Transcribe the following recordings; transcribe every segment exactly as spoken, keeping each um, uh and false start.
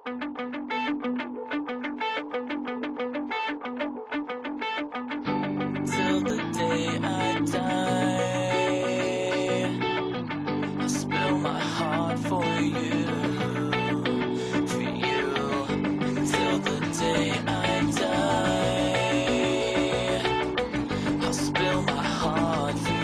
Till the day I die, I'll spill my heart for you, for you. Till the day I die, I'll spill my heart for you.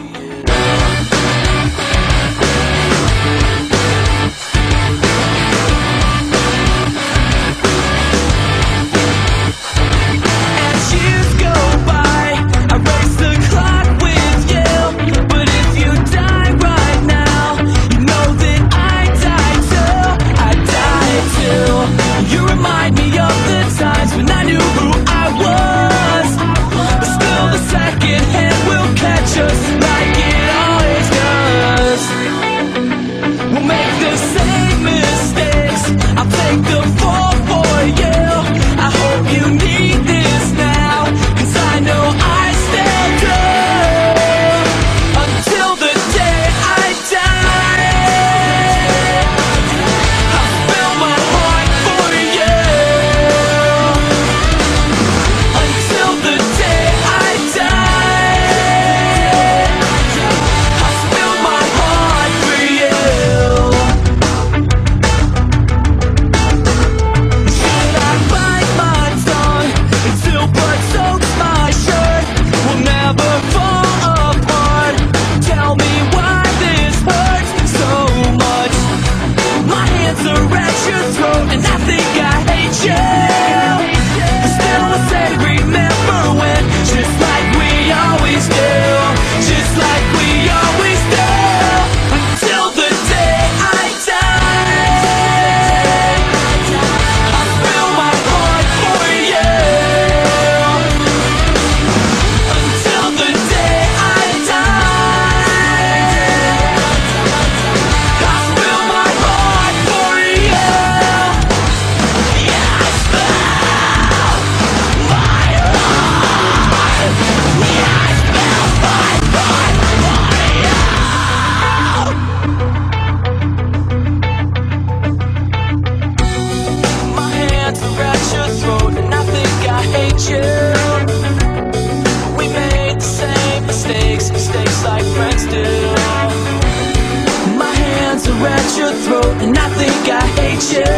And I think I hate you.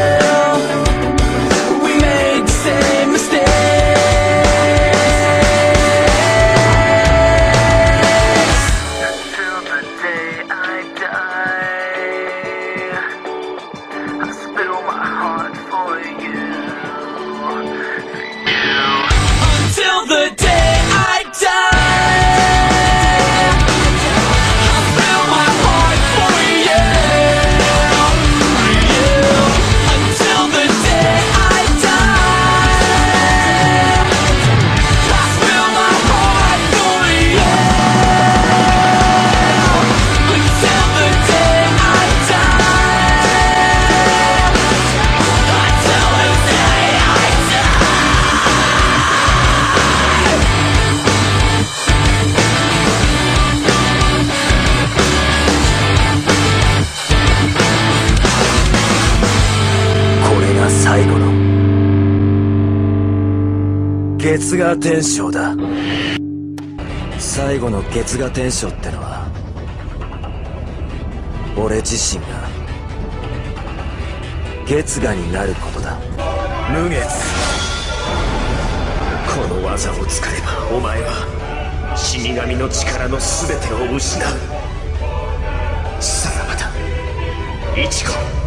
We made the same mistakes. Until the day I die, I spill my heart for you, for you. Until the day I die.最後の月牙天章だ。最後の月牙天章ってのは俺自身が月牙になることだ。無月、この技を使えばお前は死神の力の全てを失う。さらばだ、イチゴ。